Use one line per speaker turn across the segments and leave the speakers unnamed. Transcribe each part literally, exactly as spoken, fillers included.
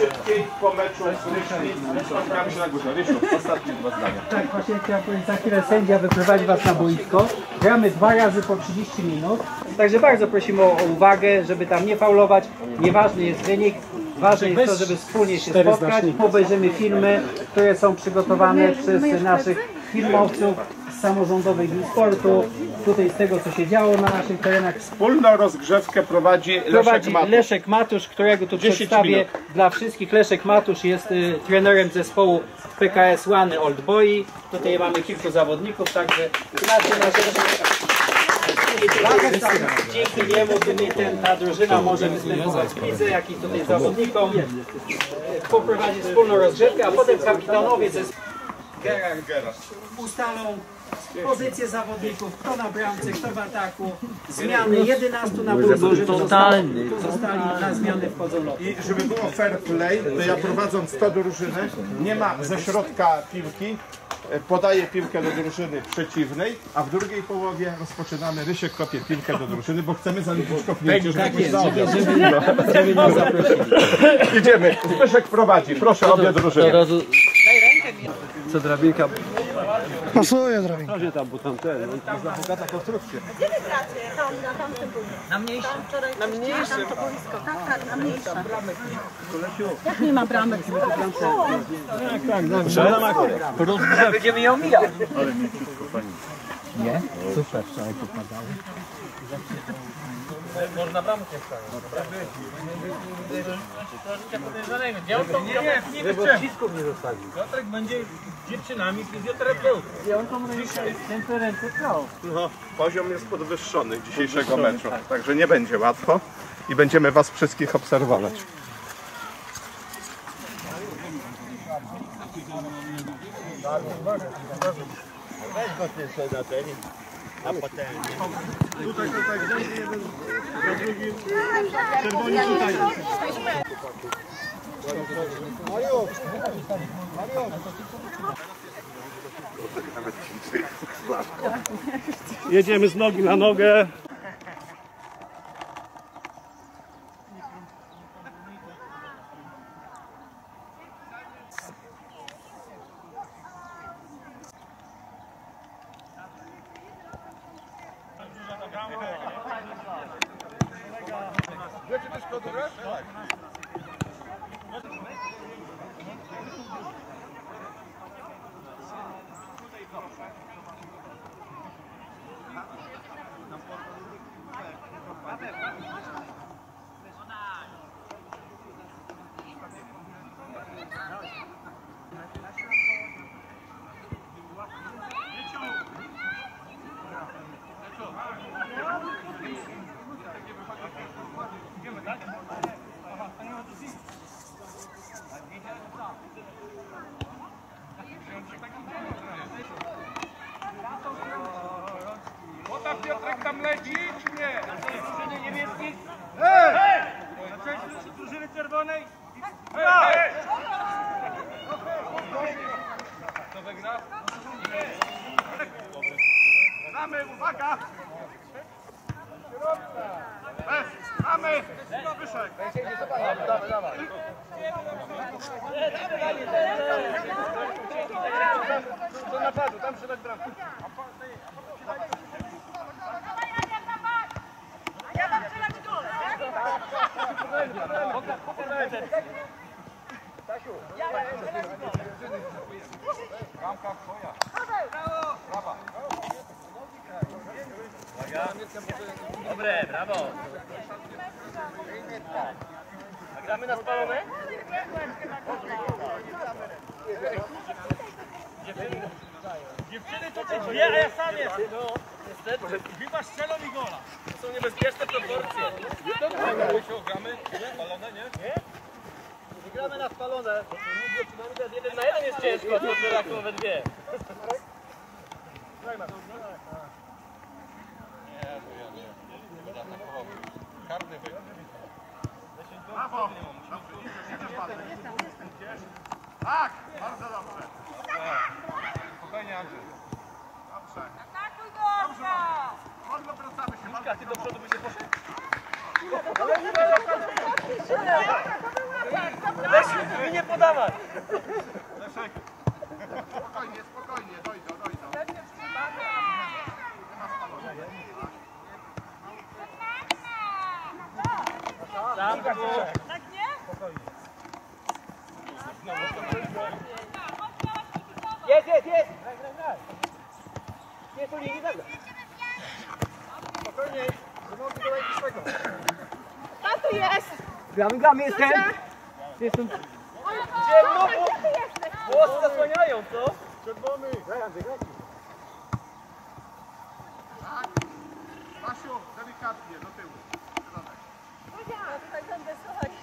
szybciej po meczu wyszli. Spotkamy się na górze. Rysiu, ostatnie dwa zdania.
Tak, właśnie chciałem powiedzieć, za chwilę sędzia wyprowadzi was na boisko. Gramy dwa razy po trzydzieści minut. Także bardzo prosimy o, o uwagę, żeby tam nie faulować. Nieważny jest wynik. Ważne jest to, żeby wspólnie się spotkać. Obejrzymy filmy, które są przygotowane przez naszych filmowców z samorządowej gmin sportu. Tutaj z tego, co się działo na naszych terenach.
Wspólną rozgrzewkę prowadzi Leszek
Prowadzi
Matusz.
Leszek Matusz, którego tu przedstawię
minut.
dla wszystkich. Leszek Matusz jest y, trenerem zespołu P K S Łany Old Boy. Tutaj mamy kilku zawodników, także znacie na rzecz. Dzięki niemu tutaj ten, ta drużyna może występować w lidze, jak i tutaj zawodnikom. Poprowadzi wspólną rozgrzewkę, a potem kapitanowie zespołu Gerard ustalą pozycje zawodników, kto na bramce, kto w ataku, zmiany jedenastu na półmorze, to zostali na zmiany wchodzą nowe.
I żeby było fair play, to ja prowadząc to drużyny, nie ma ze środka piłki, podaję piłkę do drużyny przeciwnej, a w drugiej połowie rozpoczynamy, Rysiek kopie piłkę do drużyny, bo chcemy zaliczyć kopnięcie, żeby pójść za obiad.
Żeby nas zaprosili.
Idziemy, Zbyszek prowadzi, proszę obie drużyny.
Co drabinka?
Pasuje drabinka.
Gdzie tam, bo tam ten, to jest bogata konstrukcja.
Gdzie wy gracie? Tam, na tamtym boisku. Na mniejszym? Na mniejszym? Tam to boisko. Tak, tak, na mniejszym. Jak nie ma bramek?
Tak, tak, dobrze.
Będziemy ją mijać.
Nie? Super, wczoraj popadało.
Można bramkę wstawić. Gdzie on to nie, nie, nie
Pocisków nie zostawił.
Piotrek będzie dziewczynami fizjoterapeutą.
I on tą rękę, rękę klał.
No, poziom jest podwyższony dzisiejszego meczu, także nie będzie łatwo i będziemy was wszystkich obserwować.
Weź go jeszcze na ten, a potem...
Tutaj, tutaj, gdzie jeden, na drugim, czerwoni tutaj.
Jedziemy z nogi na nogę.
Woda Piotrek tam leci, czy nie?
Drużyny niebieskiej?
Hej!
Hej! Na część drużyny czerwonej?
Hej! Kto wygra? Mamy, uwaga! Bez, mamy! Wyszek!
Dawaj, dawaj.
Do napadu, tam przed bramką.
Ja mam strzelać w dole,
Bramka twoja. Brawa.
Dobre, brawo. A gramy na spalone? Dziewczyny, dziewczyny to coś wie, a ja sam jestem. No, niestety. Chyba strzelą mi gola. To są niebezpieczne proporcje.
Gramy spalone, nie?
Nie? Nie gramy na spalone. Jeden na jeden jest ciężko, to tyle we dwie.
Karny wyjdzie. Brawo! Tak! Bardzo dobrze. Spokojnie, Andrzej. Dobrze.
Atakuj go!
Dobrze. Wolno wracamy się.
Miszka, ty do przodu by się poszedł?
Ale nie ma
Leszek, wy nie podawać!
Spokojnie, spokojnie, dojdą, dojdą.
Tam było.
Tak nie?
Jest, jest, jest! Nie, tu nie, nie zagra. Spokojnie, wymogi do swego.
Tam tu jest!
Gramy, gramy, jestem! Jestem.
Gdzie no,
Gdzie ty jesteś?
włosy zasłaniają, co?
Basiu, delikatnie, do tyłu.
Ja tutaj będę słuchać.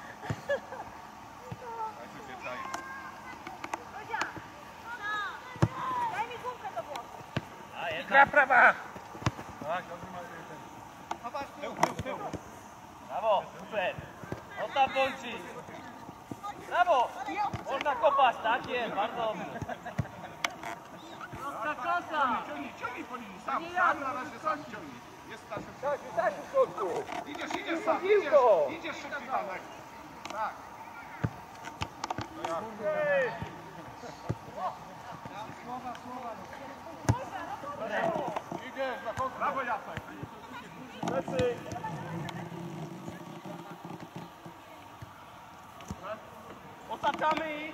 Daj mi gumkę do włosów.
Gra prawa! Brawo, super! O tam bądź! Brawo! Można kopać, tak jest, bardzo dobrze.
Ciągnij, ciągnij po linii, sam, sam na razie sam ciągnij. Jest Stasiu.
Stasiu, Stasiu, w środku!
Idziesz, idziesz sam, idziesz,
Piłko!
idziesz szybciej Danek. Tak. Idziesz, na końcu. Brawo Jacek.
Otaczamy ich!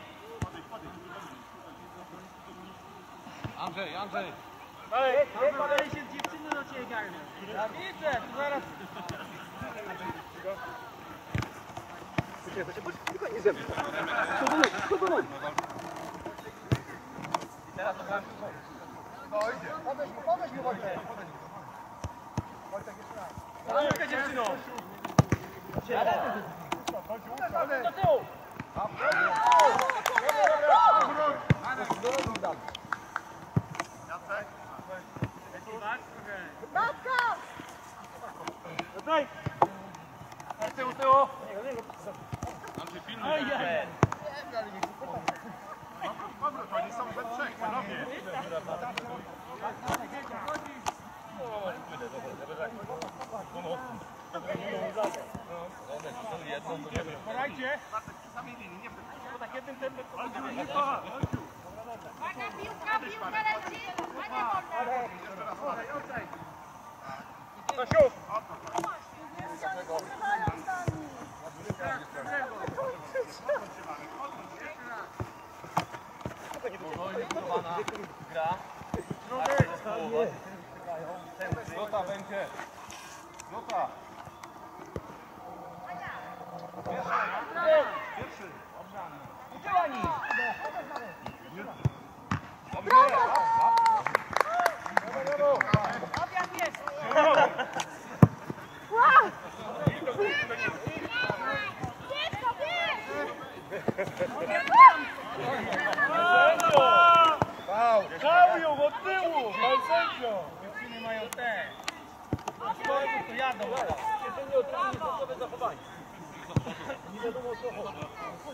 Andrzej, Andrzej.
Ale podali się dziewczyny do ciebie garną. Ja widzę, to zaraz... Teraz to bramki.
No idzie. Podejdź mu, podejdź mu Wojtek.
Daleka dziewczyno! Do tyłu!
Jacek.
Matka!
Daj! Z tyłu, z tyłu!
Andrzej,
No
pilnuj.
idzie!
Powrót, oni są we trzech, panowie.
Porajcie!
Sami linii, nie wtedy.
Po tak jednym tempem...
Uwaga, piłka, piłka leci! A nie wolno!
Stasiu! Gra.
Złota będzie. Złota. Pierwszy.
Uczyłani!
Obiad jest! Dziecko,
Całują od tyłu! Pan sędzio! Dziewczyny mają te. Na sportu to jadą. Jeżeli otrzymuje sportowe zachowanie. Nie wiadomo o co chodzi.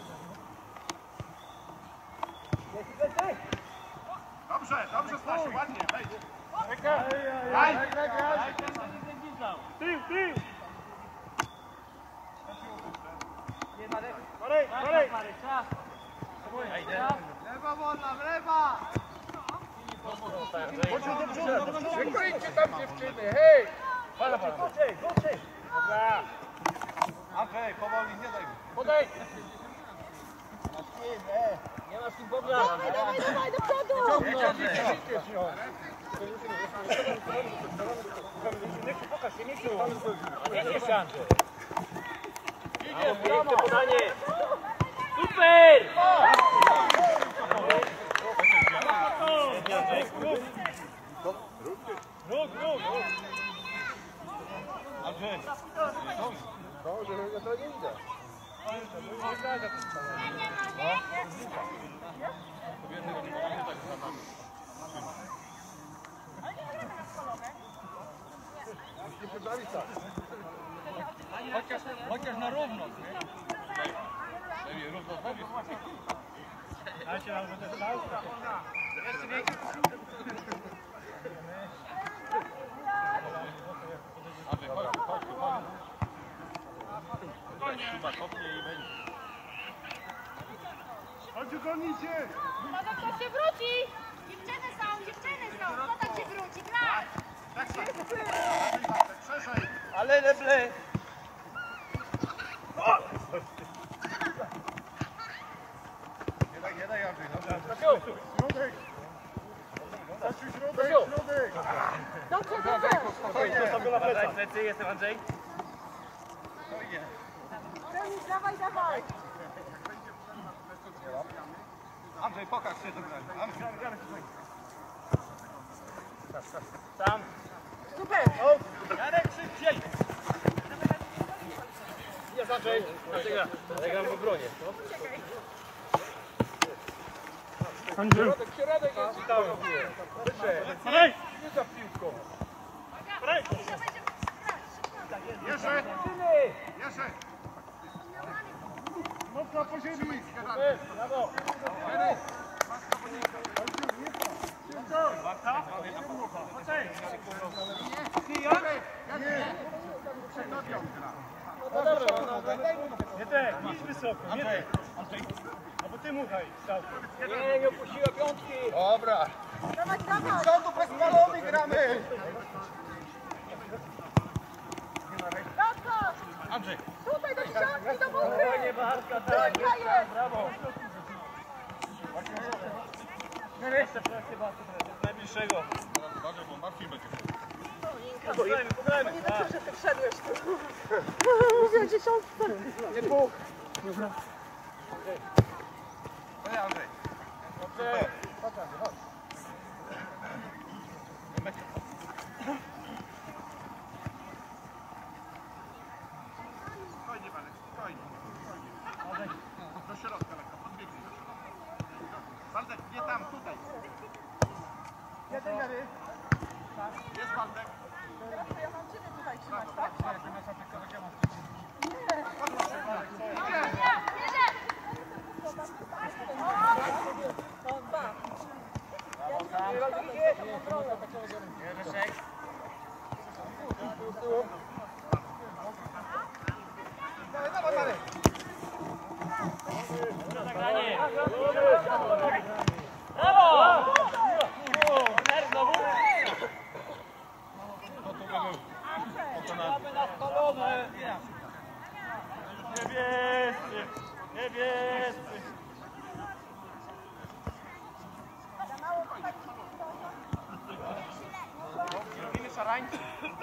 Dobrze, dobrze Stasiu, ładnie, wejdź.
Graj! Tył, tył! Marek, Marek!
Lewa wolna, lewa! Szykujcie tam dziewczyny, hej!
Fala, fala. Goczej, goczej! Dobra.
Andrzej, powoli, nie daj mi.
Podejdź! Nie masz kim pograć.
Dawaj, dawaj, dawaj, do przodu!
Pokaż się, nie się. Nie się, Andrzej. Idzie, piękne podanie. Super! Róg, róg!
Andrzej, to, że to nie idę.
Chociaż, chociaż na równo. Dajcie nam, że to jest lauka. Jeszcze większy.
Andrzej, chodź, chodź, chodź. Chyba kopnie i będzie.
Chodźcie, gonicie!
Może ktoś się wróci! Dziewczyny są, dziewczyny są! Kto tak się wróci? Grać!
Tak, tak. Szerzej.
Ale leble!
Nie daj, nie daj, Andrzej. Dobrze.
Środek! Stasiu, środek, środek!
Dobrze, dobrze!
Daj plecy, jestem Andrzej.
Denis, dawaj, dawaj!
Andrzej, pokaż się do grania. Andrzej.
Tam.
Super!
Jarek, szybciej! Jest Andrzej. Andrzej gra. Ja gram w obronie.
Andrzej.
Środek, środek jest cały.
Daj!
Nie za piłką.
Daj!
Jeszcze. Jeszcze.
Mocno po ziemi. Brawo. No dobra, no daj mu.
Nie tak, idź wysoko, nie tak. A bo ty muchaj.
Nie, nie opuściła piątki.
Dobra.
Dawaj, dawaj!
Przodu bez balony gramy.
Brawo!
Andrzej.
Tutaj do ścianki, do buchy!
Nie Bartka, tak.
Piłka jest!
Brawo. Nie jeszcze presję Bartka. Najbliższego.
Uważaj, bo Marcin będzie.
Pograjmy, pograjmy.
Nie wiem, że ty wszedłeś tu. Mówię, dziesiątce.
Nie dwóch.
To ja, Andrzej.
Dobrze.
Spokojnie, Marek, spokojnie. Spokojnie. Do środka lekko, podbiegnij do środka. Waldek, nie tam, tutaj.
Jeden Jary.
Jest Waldek.
Ja mam ciebie tutaj trzymać, tak?
Dawaj, dawaj, Marek.
Brawo! Znowu? Mamy na spalone. Niebiescy, niebiescy.
Robimy szarańczy.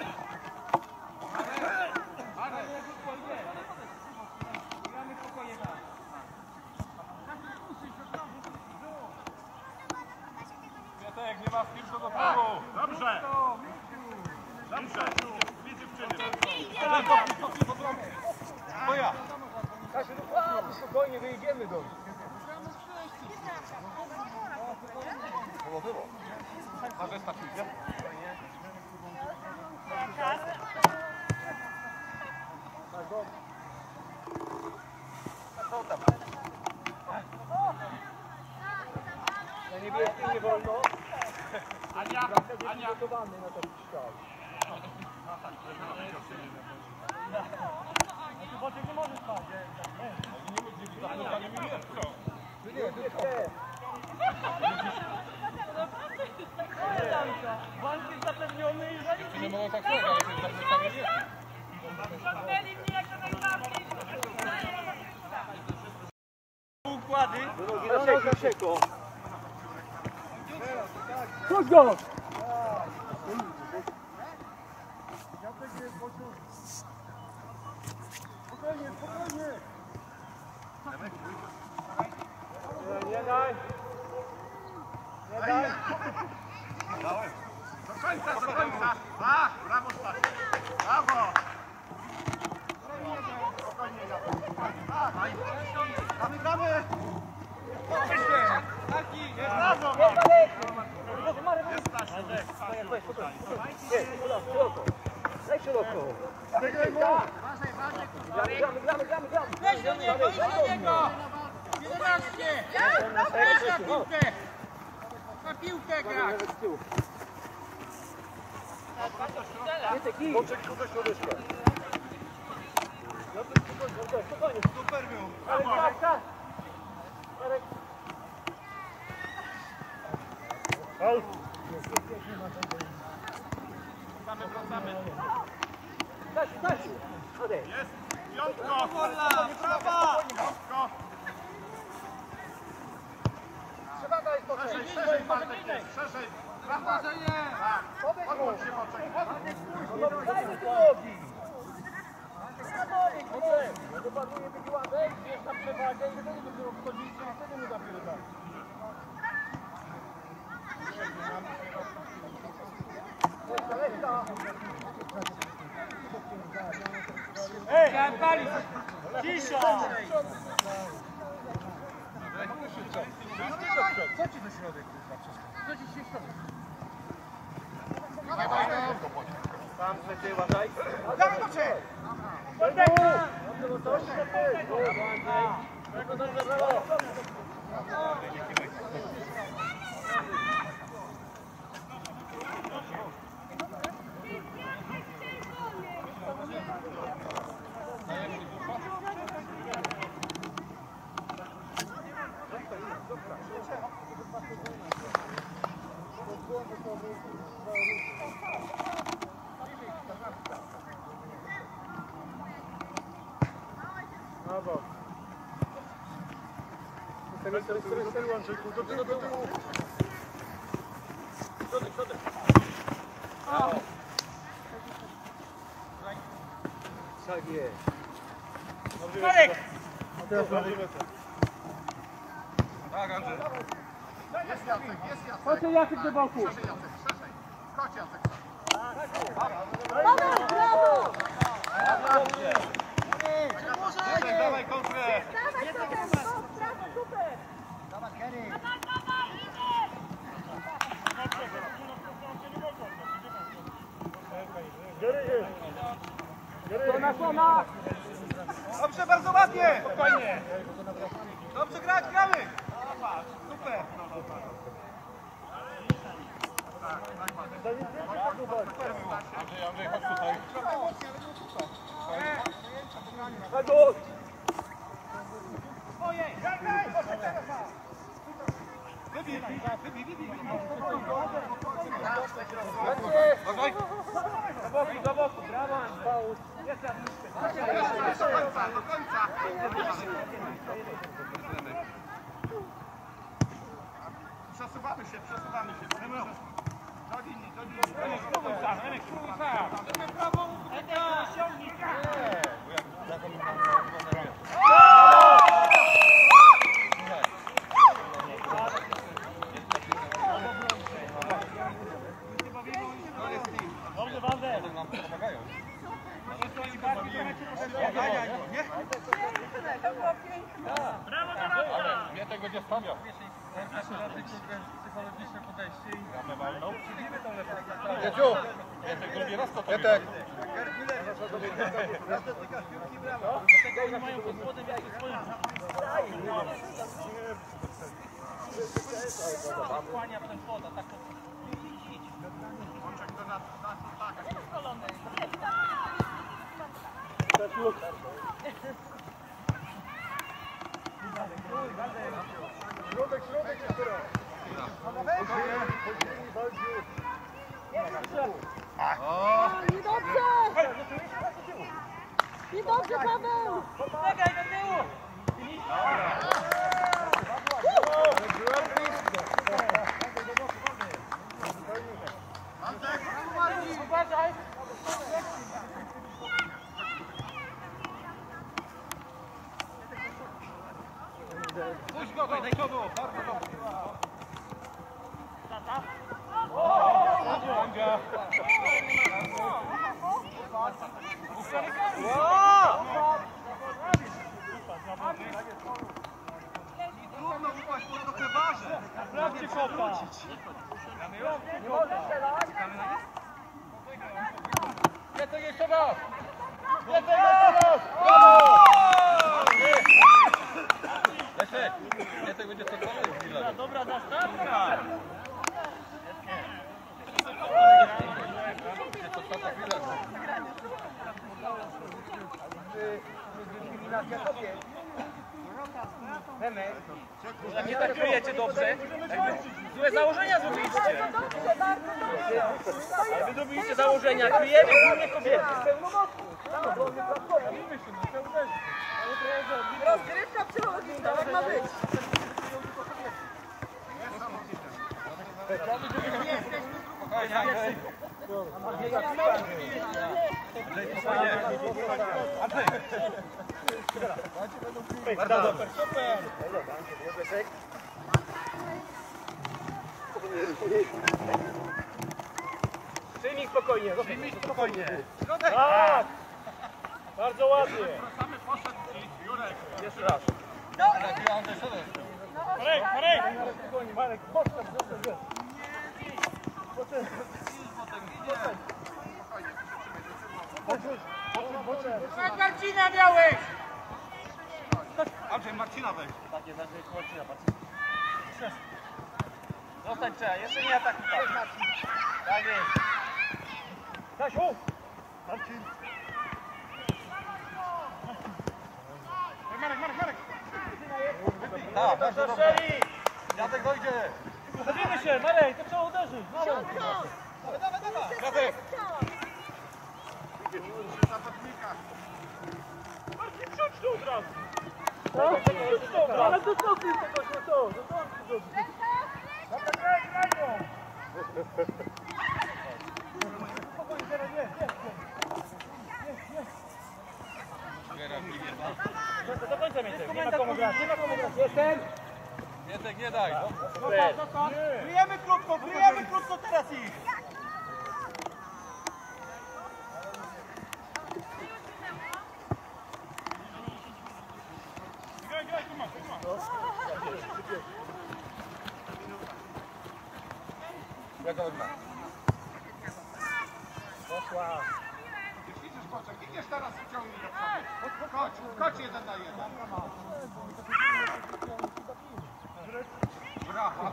Piotrek, nie ma w piłkę do tyłu.
Dobrze. Dobrze. Dwie dziewczyny. Moja.
Kasiu, no spokojnie, wyjdziemy do nich.
Było, było. A zestaw idzie?
Na niebieskim nie wolno.
Ania, Ania.
Gotowany na ten strzał. Boczek nie może spać. Nie, nie, nie. Bank jest zapewniony i że
Nie mogą tak robić, ale to jest zapytanie nie.
Zamknęli mnie jak to najbardziej.
układy. No, Grzesieko. Chodź go!
Spokojnie, spokojnie.
Nie daj. Nie daj.
Dałem. Do końca, do końca. A, brawo, Stasiu. Brawo. Spokojnie, ja. Dawaj. Damy, damy.
Taki.
Brawo.
Jest Stasiu.
Daj szeroko.
Wygraj mu.
Gramy, gramy, gramy, gramy.
Weź do niego, idź do niego! jedenaście! Ja? Na piłkę! Na piłkę grać!
Boczek tu do środeczka.
Spokojnie.
Super był.
Brawo. Wracamy, wracamy.
Jest! Piątko!
Prawa!
Piątko!
Trzeba dać to.
Szerzej, szerzej, Bartek, jest, szerzej! Brawa! Tak! Odwróć się, Boczek!
Dajmy tu nogi! Dopaduje taki ładek, jest na przewagę i wtedy dopiero wchodzić, a wtedy mu zapierdać. Ej! Pali! Cisza! Co ci do środek? Co ci się środek? Tam trzeciej uważaj. Dawaj do ciebie! Brawo. Teraz, teraz, teraz, teraz, Andrzejku, do tyłu, do tyłu. Środek, środek. Tak jest. Marek!
Tak, Andrzej. Jest Jacek, jest Jacek.
Chodź Jacek do boku.
Szerzej, Jacek, szerzej. Chodź, Jacek.
Brawo, brawo!
Jacek, dawaj kontrę.
Dawaj, super, brawo, super!
Słona, słona! Dobrze, bardzo ładnie! Spokojnie! Dobrze grać, gramy! Super!
Andrzej, Andrzej, chodź tutaj.
Chodź! Wybij, wybij, wybij!
Uważaj.
Do boku, do boku, brawo! Jeszcze raz.
Do końca, do końca. Przesuwamy się, przesuwamy się. Do linii, do linii.
Enek, spróbuj sam, Enek, spróbuj sam! Enek, prawo, Enek, ściągnij! Dobrze, Wander!
Nam pomagają.
Brawo, brawo!
Mnie tego nie stawiał.
Psychologiczne podejście i
Mamy walną.
przyjmijmy tą lepszą.
Jedziu! Jacek drugi raz to to Jacek.
Dlatego oni mają pod spodem jakieś swoje... Kłania ten woda, tak to... Idź, idź.
Łączek do nas, nas tak.
Środek, środek jest teraz.
I dobrze! I dobrze, Paweł!
Czekaj do tyłu! Uważaj! Puść go, daj kogo! Bardzo dobrze! Tata? Sędzia! Trudno upaść, bo trochę waży! Sprawdźcie kopa! Nie możesz strzelać! Nie, to jeszcze raz! Nie, to jeszcze raz!
Leszek, Jacek będzie cokolwiek.
Dobra, zastawka! Dyskryminacja kobiet. Jak nie tak kryjecie dobrze, jakby złe założenia zrobiliście. Ale wy zrobiliście założenia, kryjemy głównie kobiety.
Rozgrywka psychologiczna, jak ma być.
Przyjmij spokojnie, przyjmij spokojnie. Tak! Bardzo ładnie. Jeszcze raz. Marek, Marek! Marek, chodź tam, zostań. Marcina miałeś!
Andrzej, Marcina weź.
Tak jest, Andrzej, Marcina, patrz. Zostań trzeba, jeszcze nie atakuj. Tak jest. Kasiu!
Marcin. Marek, Marek, Marek.
Tak, tak, to strzeli!
Jacek dojdzie.
Zabijmy się, Marek, to trzeba uderzyć. Dawaj,
Dawaj, dawaj.
Jacek! Marcin, rzuć tu od razu! Rzuć tu od razu! Ale to co ty tego się to? To co ty zrobisz? Dobra, graj, graj ją! Spokojnie, teraz nie, nie, nie. Do końca Miętek, nie ma komu grać, nie ma komu grać. Jestem!
Jacek, nie daj.
Kryjemy krótko, kryjemy krótko teraz ich!
Jak on ma?
Poszła.
Idziesz, Boczek, idziesz teraz wyciągnij do przodu. Chodź, chodź jeden na jeden. Brawo.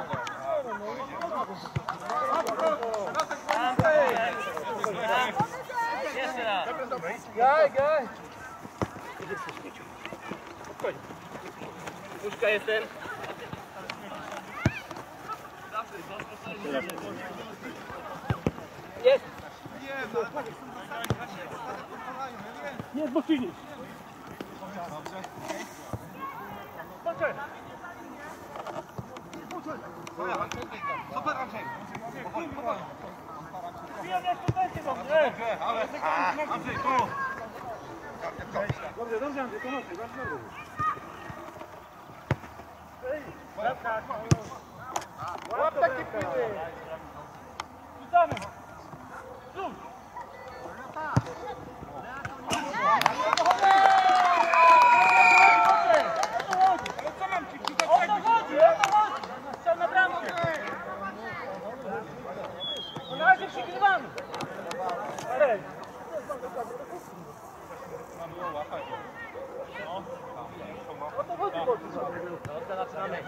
Jeszcze raz. Gaj, gaj. Spokojnie. Puszka jestem. Jest. Jest, bo finish. Poczekaj.
Super, Andrzej.
Bijam jeszcze będzie dobrze.
Ale, Andrzej, tu.
Dobrze, dobrze, Andrzej, to mocno, bardzo dobrze. Łap takie piły. Rzucamy. Rzuć. O to chodzi, o to chodzi! Strzał na bramkę! Na razie przygrywamy! Marek! O to chodzi, chodzi! Dobra, zaczynamy!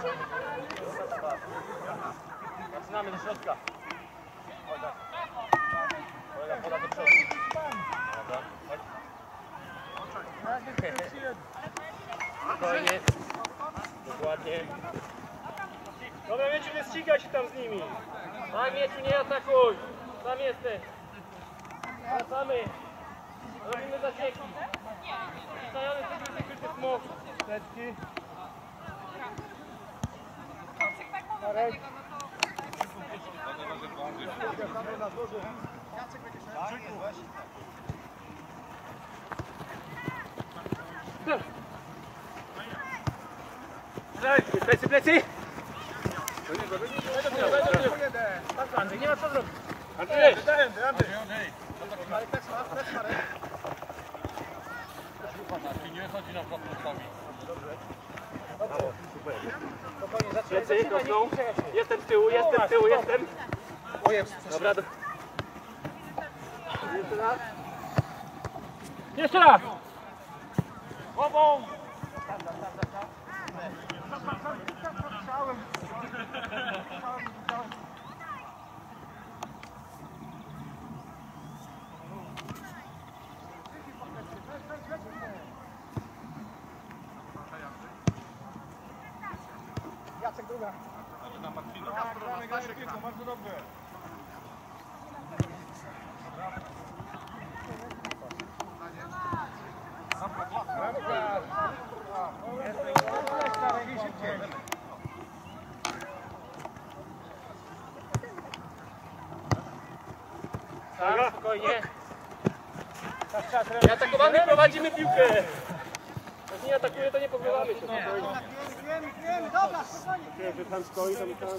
Zaczynamy do środka! Kolega poda do przodu! Dobra, chodź! Spokojnie! Dokładnie. Dobra, Mieciu, nie ścigaj się tam z nimi. Tak, Mieciu, nie atakuj. Tam jesteś. Wracamy. Robimy zasieki. Stajamy sobie wykryty smok. Teczki. Marek. Plecy, plecy! Tak, Andrzej, nie ma co zrobić. Andrzej! Andrzej, Andrzej!
Nie chodzi na prostowi.
Spokojnie, zaczynaj. Jestem z tyłu, jestem z tyłu, jestem. Dobra. Do... Jeszcze raz. Jeszcze raz! Głową!
Bardzo dobrze.
Tak, spokojnie. Nieatakowany prowadzimy piłkę. Jak nie atakuje, to nie pozwalamy się. Że tam stoi, tam tam.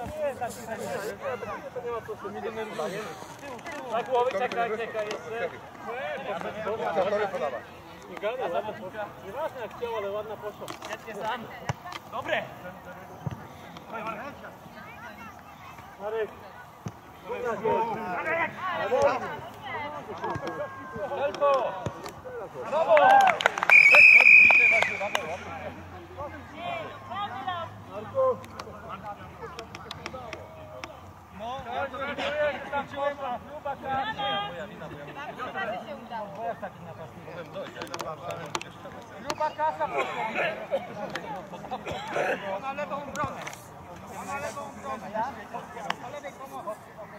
To nie ma co się nie denerwować. Na głowy, czekaj, czekaj jeszcze. Nie gada, ładna poszła. Nieważne jak chciał, ale ładna poszła. Sam. Dobre. Marek. Tylko. Brawo! Marku. No, tam poszła. Luba Luba kasa poszła. Na lewą obronę. Na lewą obronę. Na lewej pomocy.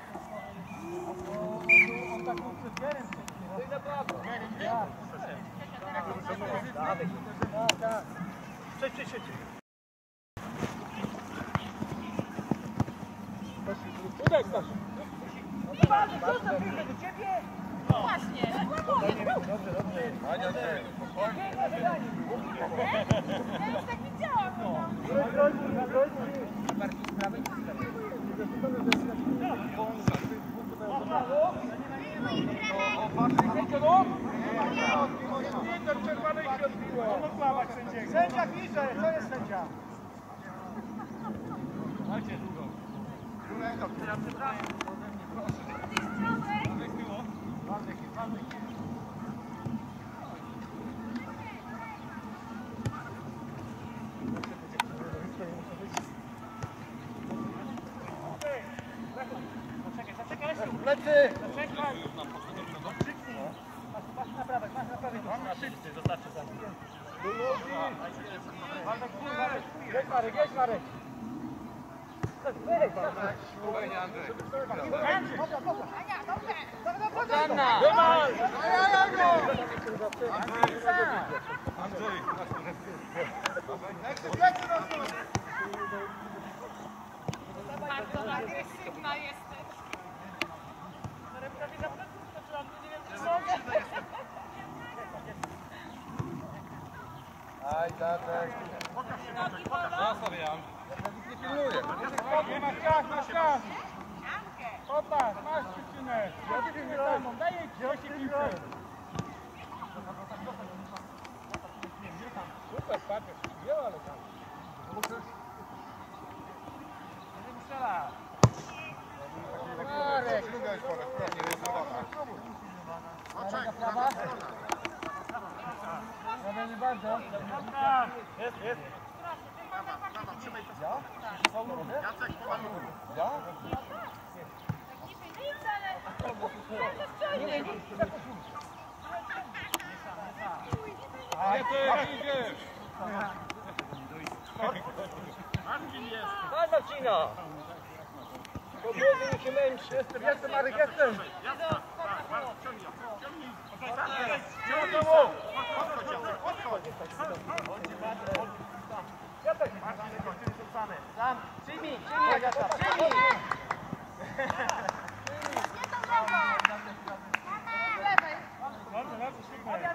On taką cyfierem. Ty na prawo. Przejdź, przejdź, przejdź. Udaj, Stasiu.
Właśnie.
Dobrze, dobrze. Ania, ty. Spokojnie.
Ja już tak widziałam.
Bardziej z prawej czy z lewej?
Sędzia pisze, to jest sędzia. Lecy!
Masz na prawej, masz na prawej.
Na szybcy, zostawcie tam.
Jedź Marek, jedź Marek.
Spokojnie, Andrzej.
Anna!
Wymal!
Andrzej! Lecy, lecy na stół!
Bardzo agresywna jesteś.
Aj, tatek. Ja sobie, Jan. Nie pilnuję.
Nie masz czas, masz czas. Popatrz, masz dziewczynę. Ja ty nie tam, daj jej gdzieś piłkę. Super, patrz, nie ale tam. Nie strzela. Marek.
Druga jest pole, sprawnie, jest zabawa.
Marek, prawa? Prawa nie bardzo.
Jest, jest.
Jacek, pomaluj.
Ja?
Nie, ty, idziesz.
Daj Marcina! To młody mi się męczy.
Jestem, jestem, Marek, jestem.
Sam, przyjmij, przyjmij Agata, przyjmij!
Dobrze, dobrze, świetnie.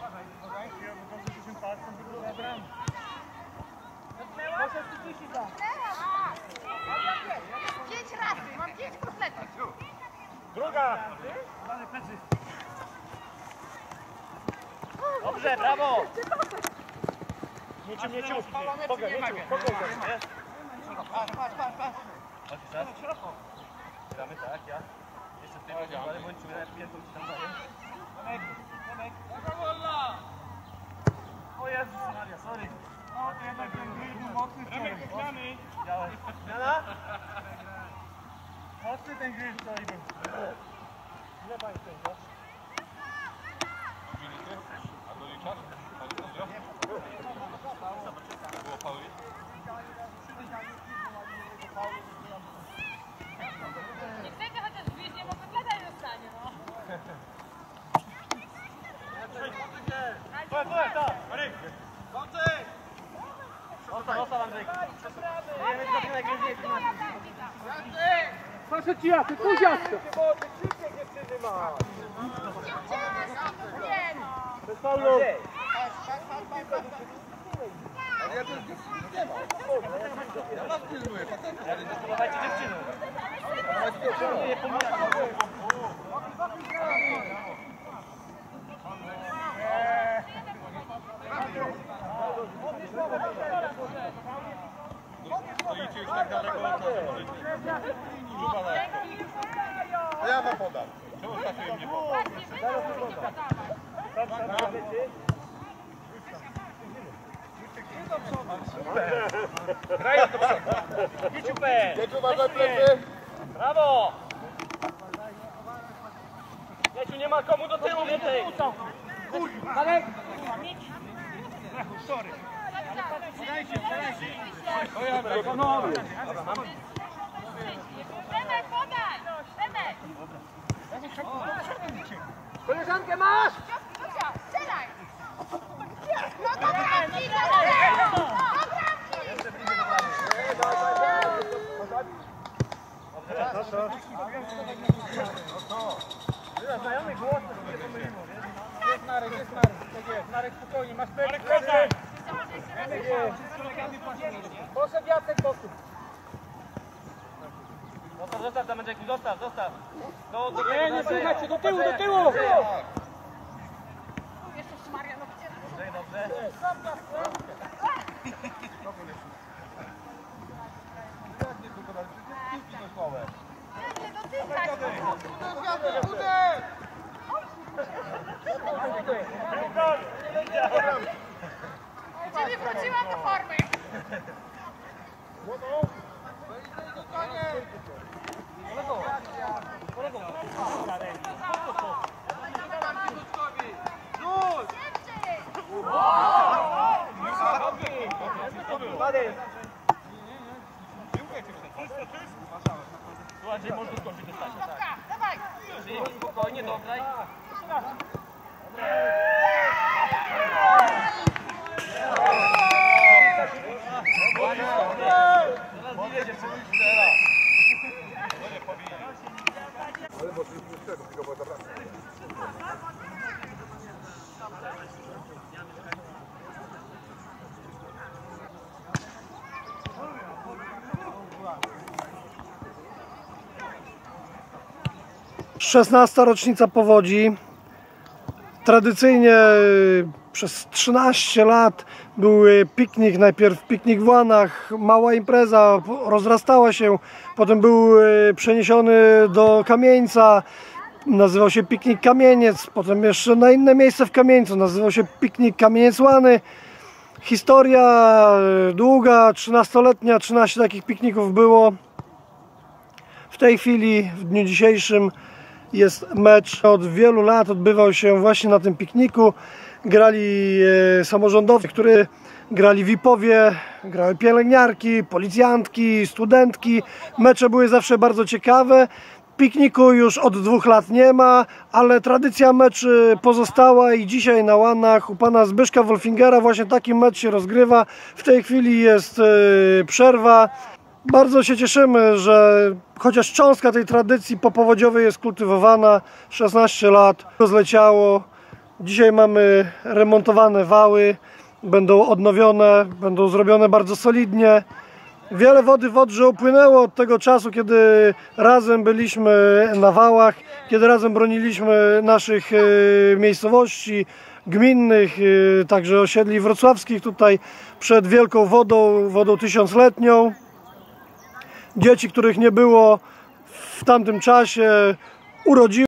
Proszę przyciszyć tam.
Pięć razy, mam pięć kotletów.
Druga! Dobrze, brawo! Mieciu, mieciu! Pogę, mieciu, pogę, nie?
Patrz, patrz, patrz, patrz.
Gramy tak, ja. Jeszcze w tym ale bądźmy jak piętą ci tam daję. Tomek, Tomek. O Jezus Maria, sorry.
No, to jednak ten grill był mocny wczoraj.
Gramy. Widziałeś. Zmiana?
Mocny ten grill wczoraj był.
Ile państwo jest?
A doliczasz? Było fauli?
Proszę ci, ja, ty kuziaczka! Bez Paulo!
Ja was pilnuję, facetów.
Dawajcie dziewczynę!
Stoicie już tak daleko od nas. To ja wam podam. Czemu statuję mnie podam?
Grają do przodu! Idź upę!
Jedź uważaj plecy!
Brawo! Jeciu, nie ma komu do tyłu więcej! Marek! Sorry! Podajcie, podajcie!
Remek, podaj! Remek!
Koleżankę masz!
Strzelaj! No to bramki! Do
Znajomy głos, to się pomyliło, wiesz? Jest Marek, jest Marek, tak jest. Marek, spokojnie, masz pewnie. Marek, proszę! Poszedł Jacek, poszedł. Zostaw, zostaw, tam będzie jakiś, zostaw, zostaw. Do, do, nie, nie słuchajcie, do tyłu, do tyłu!
Jeszcze Maria, no gdzie?
Dobrze,
Nie dotykać! Ciebie wróciłam do formy!
Słuchaj, można skończyć te stanie.
Dawaj!
Spokojnie, dograj.
szesnasta rocznica powodzi. Tradycyjnie przez trzynaście lat był piknik, najpierw piknik w Łanach, mała impreza, rozrastała się, potem był przeniesiony do Kamieńca, nazywał się piknik Kamieniec, potem jeszcze na inne miejsce w Kamieńcu, nazywał się piknik Kamieniec Łany. Historia długa, trzynastoletnia, trzynaście takich pikników było. W tej chwili, w dniu dzisiejszym, jest mecz. Od wielu lat odbywał się właśnie na tym pikniku. Grali e, samorządowcy, którzy grali V I P-owie, grały pielęgniarki, policjantki, studentki. Mecze były zawsze bardzo ciekawe. Pikniku już od dwóch lat nie ma, ale tradycja meczy pozostała i dzisiaj na Łanach u pana Zbyszka Wolfingera właśnie taki mecz się rozgrywa. W tej chwili jest e, przerwa. Bardzo się cieszymy, że chociaż cząstka tej tradycji popowodziowej jest kultywowana. szesnaście lat zleciało. Dzisiaj mamy remontowane wały, będą odnowione, będą zrobione bardzo solidnie. Wiele wody w Odrze upłynęło od tego czasu, kiedy razem byliśmy na wałach, kiedy razem broniliśmy naszych miejscowości gminnych, także osiedli wrocławskich tutaj przed wielką wodą, wodą tysiącletnią. Dzieci, których nie było w tamtym czasie, urodziły